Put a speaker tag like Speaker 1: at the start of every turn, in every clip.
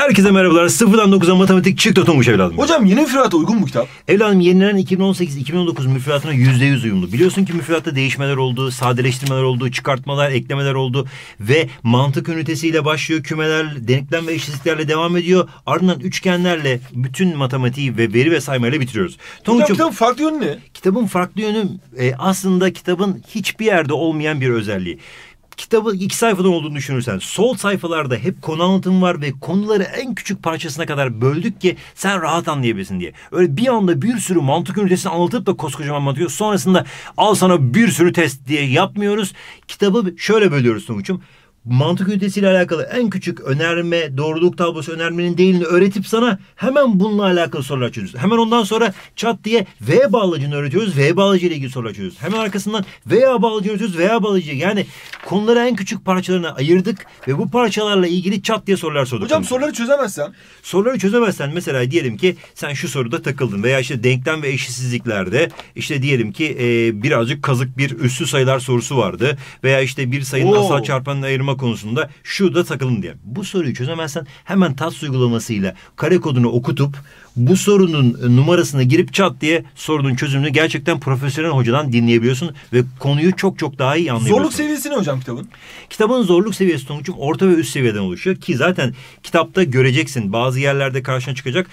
Speaker 1: Herkese merhabalar. Sıfırdan 9'a matematik çıktı Tonguç evladım.
Speaker 2: Hocam yeni müfredata uygun mu kitap?
Speaker 1: Evladım yenilenen 2018-2019 müfredatına %100 uyumlu. Biliyorsun ki müfredatta değişmeler oldu, sadeleştirmeler oldu, çıkartmalar, eklemeler oldu ve mantık ünitesiyle başlıyor. Kümeler, denklem ve eşitsizliklerle devam ediyor. Ardından üçgenlerle bütün matematiği ve veri ve saymayla bitiriyoruz.
Speaker 2: Hocam kitabın farklı yönü ne?
Speaker 1: Kitabın farklı yönü aslında kitabın hiçbir yerde olmayan bir özelliği. Kitabı 2 sayfadan olduğunu düşünürsen sol sayfalarda hep konu anlatımı var ve konuları en küçük parçasına kadar böldük ki sen rahat anlayabilsin diye. Öyle bir anda bir sürü mantık ünitesini anlatıp da koskocaman anlatıyor. Sonrasında al sana bir sürü test diye yapmıyoruz. Kitabı şöyle bölüyoruz Tonguç'um. Mantık ünitesiyle alakalı en küçük önerme, doğruluk tablosu önermenin değilini öğretip sana hemen bununla alakalı sorular çözüyoruz. Hemen ondan sonra çat diye V bağlacını öğretiyoruz. V bağlacı ile ilgili sorular çözüyoruz. Hemen arkasından veya bağlacını öğretiyoruz. Veya bağlacı. Yani konuları en küçük parçalarına ayırdık ve bu parçalarla ilgili çat diye sorular sorduk.
Speaker 2: Hocam soruları çözemezsem?
Speaker 1: Soruları çözemezsen mesela diyelim ki sen şu soruda takıldın veya işte denklem ve eşitsizliklerde işte diyelim ki birazcık kazık bir üssü sayılar sorusu vardı veya işte bir sayının asal çarpanını ayırma konusunda şurada takılın diye. Bu soruyu çözemezsen hemen TAS uygulamasıyla kare kodunu okutup bu sorunun numarasına girip çat diye sorunun çözümünü gerçekten profesyonel hocadan dinleyebiliyorsun ve konuyu çok çok daha iyi anlayabiliyorsun.
Speaker 2: Zorluk seviyesi ne hocam kitabın?
Speaker 1: Kitabın zorluk seviyesi Tonguç'um orta ve üst seviyeden oluşuyor ki zaten kitapta göreceksin bazı yerlerde karşına çıkacak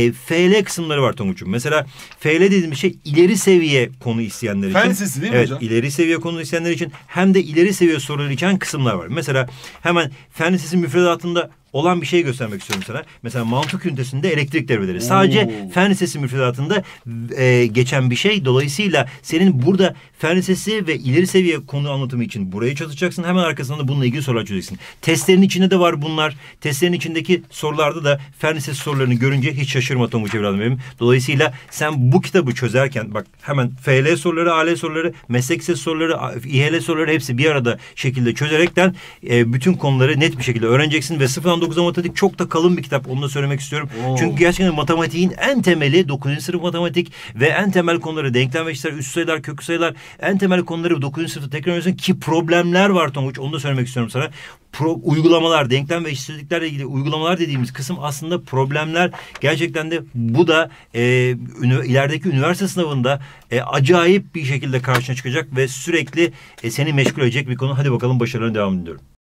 Speaker 1: FL kısımları var Tonguç'um. Mesela FL dediğimiz şey ileri seviye konu isteyenler için.
Speaker 2: Fen lisesi değil mi hocam?
Speaker 1: İleri seviye konu isteyenler için hem de ileri seviye sorular için kısımlar var. Mesela hemen fen lisesi müfredatında olan bir şey göstermek istiyorum sana. Mesela mantık ünitesinde elektrik devreleri. Sadece fen lisesi müfredatında geçen bir şey. Dolayısıyla senin burada fen lisesi ve ileri seviye konu anlatımı için burayı çalışacaksın. Hemen arkasından da bununla ilgili sorular çözeceksin. Testlerin içinde de var bunlar. Testlerin içindeki sorularda da fen lisesi sorularını görünce hiç şaşırma Tonguç evladım benim. Dolayısıyla sen bu kitabı çözerken bak hemen FL soruları, AL soruları, meslek lisesi soruları, İHL soruları hepsi bir arada şekilde çözerekten bütün konuları net bir şekilde öğreneceksin ve sıfırdan 9'a matematik çok da kalın bir kitap. Onu da söylemek istiyorum. Çünkü gerçekten matematiğin en temeli 9. sınıf matematik ve en temel konuları denklem ve eşitler, üst sayılar, köklü sayılar en temel konuları 9. sınıfta tekrar öğreniyorsun ki problemler var Tonguç. Onu da söylemek istiyorum sana. Uygulamalar, denklem ve eşitsizliklerle ilgili uygulamalar dediğimiz kısım aslında problemler. Gerçekten de bu da ilerideki üniversite sınavında acayip bir şekilde karşına çıkacak ve sürekli seni meşgul edecek bir konu. Hadi bakalım başarılarına devam ediyorum.